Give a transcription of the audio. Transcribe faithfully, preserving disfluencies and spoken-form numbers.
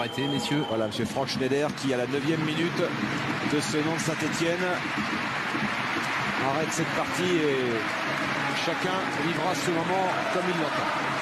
arrêter, messieurs. Voilà, monsieur Franck Schneider qui, à la neuvième minute de ce nom de Saint-Etienne, arrête cette partie et chacun vivra ce moment comme il l'entend.